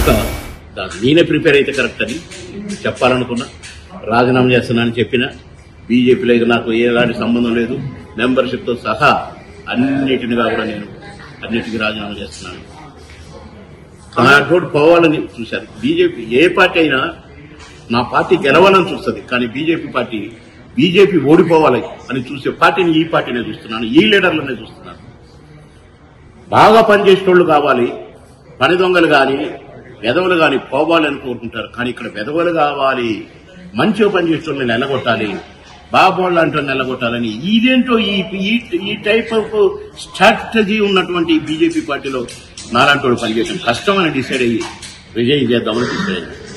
కనుక నేనే ప్రిపేర్ అయితే కరెక్ట్ అని చెప్పాలనుకున్నా. రాజీనామా చేస్తున్నానని చెప్పిన బీజేపీలో ఇక నాకు ఎలాంటి సంబంధం లేదు. మెంబర్షిప్తో సహా అన్నిటినిగా కూడా నేను అన్నిటికీ రాజీనామా చేస్తున్నాను. తోటి పోవాలని చూశారు. బీజేపీ ఏ పార్టీ అయినా నా పార్టీ గెలవాలని చూస్తుంది, కానీ బీజేపీ ఓడిపోవాలి అని చూసే పార్టీని ఈ పార్టీనే చూస్తున్నాను, ఈ లీడర్లనే చూస్తున్నాను. బాగా పనిచేసేటోళ్లు కావాలి, పని దొంగలు కానీ వెధవలు కానీ పోవాలని కోరుకుంటారు. కానీ ఇక్కడ వెధవలు కావాలి, మంచిగా పనిచేసేటోళ్ళని నిలగొట్టాలి, బాబోళ్ళు అంటే నిలగొట్టాలని ఇదేంటో ఈ టైప్ ఆఫ్ స్ట్రాటజీ ఉన్నటువంటి బీజేపీ పార్టీలో నాలాంటి వాళ్ళు పనిచేయడం కష్టం అని డిసైడ్ అయ్యి రిజైన్ చేద్దామని డిసైడ్ అయ్యింది.